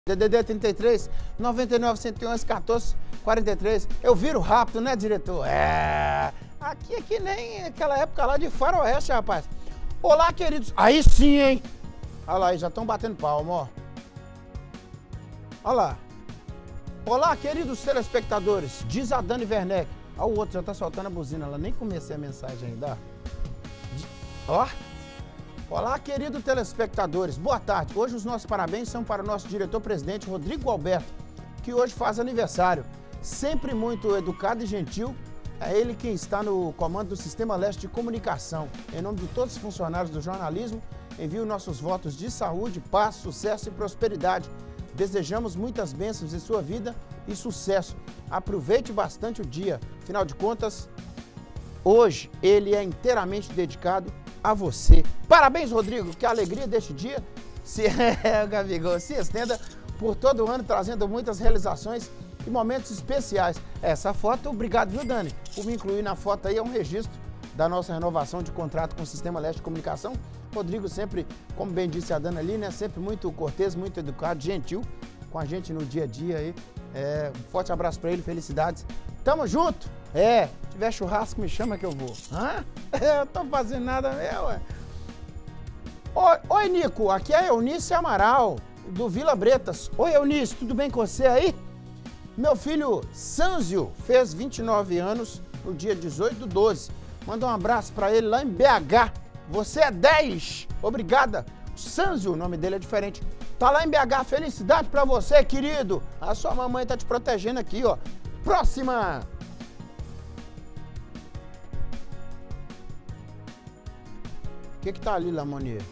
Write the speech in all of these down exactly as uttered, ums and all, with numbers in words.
D D D trinta e três, noventa e nove, cento e onze, quatorze, quarenta e três. Eu viro rápido, né, diretor? É. Aqui é que nem aquela época lá de faroeste, rapaz. Olá, queridos. Aí sim, hein? Olha lá, aí já estão batendo palma, ó. Olha lá. Olá, queridos telespectadores. Diz a Dani Werneck. Olha o outro, já tá soltando a buzina. Ela nem comecei a mensagem ainda. Ó. Olá, queridos telespectadores, boa tarde. Hoje os nossos parabéns são para o nosso diretor-presidente Rodrigo Alberto, que hoje faz aniversário. Sempre muito educado e gentil, é ele quem está no comando do Sistema Leste de Comunicação. Em nome de todos os funcionários do jornalismo, envio nossos votos de saúde, paz, sucesso e prosperidade. Desejamos muitas bênçãos em sua vida e sucesso. Aproveite bastante o dia. Afinal de contas, hoje ele é inteiramente dedicado a você. Parabéns, Rodrigo, que a alegria deste dia se, é, Gabigol, se estenda por todo o ano, trazendo muitas realizações e momentos especiais. Essa foto, obrigado, viu, Dani, por me incluir na foto aí, é um registro da nossa renovação de contrato com o Sistema Leste de Comunicação. Rodrigo sempre, como bem disse a Dani ali, né, sempre muito cortês, muito educado, gentil com a gente no dia a dia aí. É, um forte abraço pra ele, felicidades. Tamo junto! É, se tiver churrasco, me chama que eu vou. Hã? Eu tô fazendo nada mesmo, ué. Oi, oi, Nico, aqui é Eunice Amaral, do Vila Bretas. Oi, Eunice, tudo bem com você aí? Meu filho Sanzio fez vinte e nove anos no dia dezoito do doze. Manda um abraço pra ele lá em B H. Você é dez. Obrigada. Sanzio, o nome dele é diferente. Tá lá em B H, felicidade pra você, querido. A sua mamãe tá te protegendo aqui, ó. Próxima. O que que tá ali, Lamonier?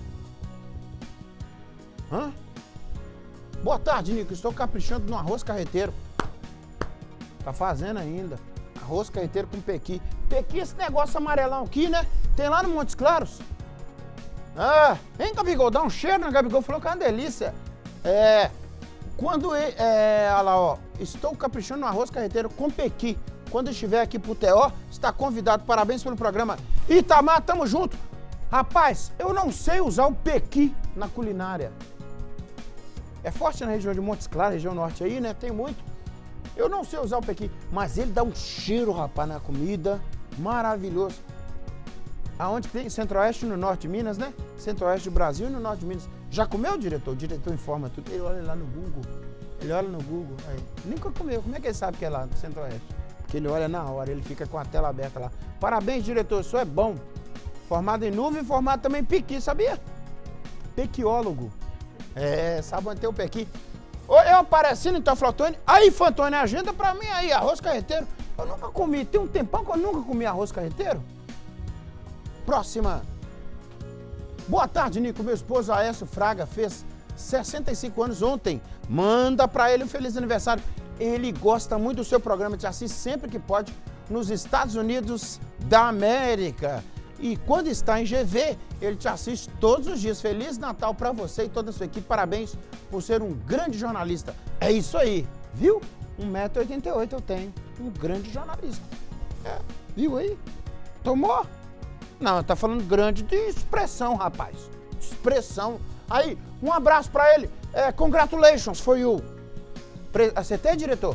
Hã? Boa tarde, Nico. Estou caprichando no arroz carreteiro. Tá fazendo ainda. Arroz carreteiro com pequi. Pequi, esse negócio amarelão aqui, né? Tem lá no Montes Claros. Ah, hein, Gabigol? Dá um cheiro, né? Gabigol falou que é uma delícia. É... Quando... É, olha lá, ó. Estou caprichando no arroz carreteiro com pequi. Quando estiver aqui pro T O, está convidado. Parabéns pelo programa. Itamar, tamo junto. Rapaz, eu não sei usar o pequi na culinária. É forte na região de Montes Claros, região norte aí, né? Tem muito. Eu não sei usar o pequi, mas ele dá um cheiro, rapaz, na comida. Maravilhoso. Aonde tem? Centro-Oeste e no Norte de Minas, né? Centro-Oeste do Brasil e no Norte de Minas. Já comeu, diretor? O diretor informa tudo. Ele olha lá no Google. Ele olha no Google. Aí. Nunca comeu. Como é que ele sabe que é lá no Centro-Oeste? Porque ele olha na hora, ele fica com a tela aberta lá. Parabéns, diretor. Isso é bom. Formado em nuvem e formado também em pequi, sabia? Pequiólogo. É, sabe manter o pequi. Oi, eu aparecendo então, Flotone. Aí, Fantone, agenda pra mim aí, arroz carreteiro. Eu nunca comi, tem um tempão que eu nunca comi arroz carreteiro. Próxima. Boa tarde, Nico. Meu esposo Aécio Fraga fez sessenta e cinco anos ontem. Manda pra ele um feliz aniversário. Ele gosta muito do seu programa, te assiste sempre que pode nos Estados Unidos da América. E quando está em G V, ele te assiste todos os dias. Feliz Natal para você e toda a sua equipe. Parabéns por ser um grande jornalista. É isso aí, viu? um metro e oitenta e oito eu tenho. Um grande jornalista. É, viu aí? Tomou? Não, tá falando grande de expressão, rapaz. Expressão. Aí, um abraço para ele. É, congratulations for you. Pre... Acertei, diretor?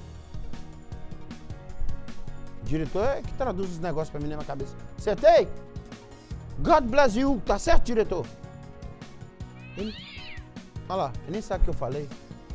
Diretor é que traduz os negócios pra mim na minha cabeça. Acertei? God bless you. Tá certo, diretor? Ele... Olha lá, ele nem sabe o que eu falei.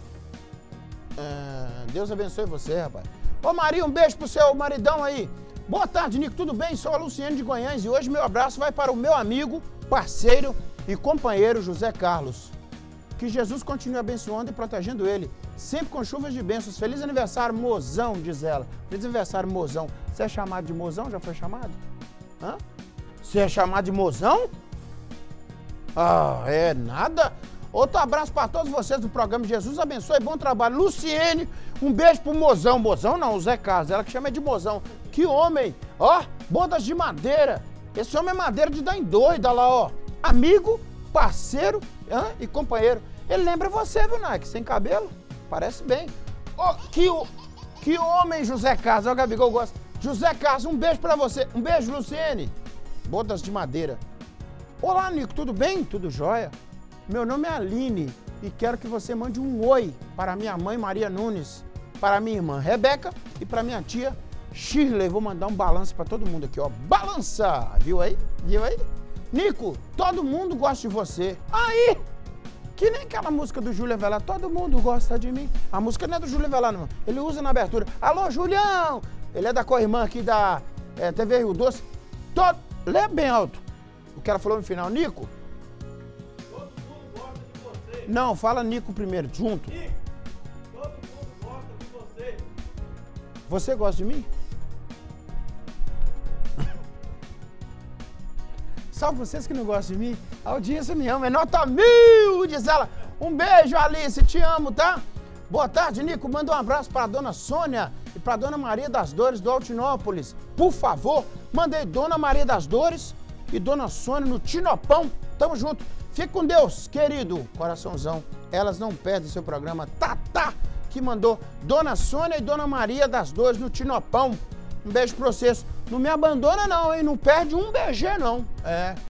Ah, Deus abençoe você, rapaz. Ô, Maria, um beijo pro seu maridão aí. Boa tarde, Nico. Tudo bem? Sou a Luciane de Goiânia e hoje meu abraço vai para o meu amigo, parceiro e companheiro José Carlos. Que Jesus continue abençoando e protegendo ele. Sempre com chuvas de bênçãos. Feliz aniversário, mozão, diz ela. Feliz aniversário, mozão. Você é chamado de mozão? Já foi chamado? Hã? Você é chamado de mozão? Ah, é nada. Outro abraço para todos vocês do programa. Jesus abençoe, bom trabalho. Luciene, um beijo pro mozão. Mozão não, o Zé Carlos. Ela que chama de mozão. Que homem. Ó, bodas de madeira. Esse homem é madeira de dar em doida lá, ó. Amigo, parceiro, hã? E companheiro. Ele lembra você, viu, Nike? Sem cabelo? Parece bem. Oh, que, que homem, José Carlos. Ó, o Gabigol gosta. José Carlos, um beijo pra você. Um beijo, Luciene. Bodas de madeira. Olá, Nico, tudo bem? Tudo jóia? Meu nome é Aline. e quero que você mande um oi para minha mãe Maria Nunes, para minha irmã Rebeca e para minha tia Shirley. Vou mandar um balanço para todo mundo aqui, ó. Balança! Viu aí? Viu aí? Nico, todo mundo gosta de você. Aí! Que nem aquela música do Júlio Avelar, todo mundo gosta de mim. A música não é do Júlio Avelar, não. Ele usa na abertura. Alô, Julião! Ele é da co-irmã aqui da é, T V Rio Doce. Todo... Lê bem alto o que ela falou no final. Nico? Todo mundo gosta de você. Não, fala Nico primeiro, junto. Nico, todo mundo gosta de você. Você gosta de mim? Só vocês que não gostam de mim, a audiência me ama, é nota mil, diz ela. Um beijo, Alice, te amo, tá? Boa tarde, Nico. Manda um abraço para a dona Sônia e para a dona Maria das Dores do Altinópolis. Por favor, mandei dona Maria das Dores e dona Sônia no Tinopão. Tamo junto. Fique com Deus, querido. Coraçãozão. Elas não perdem seu programa. Tatá, que mandou dona Sônia e dona Maria das Dores no Tinopão. Um beijo pra vocês. Não me abandona não, hein? Não perde um B G não. É.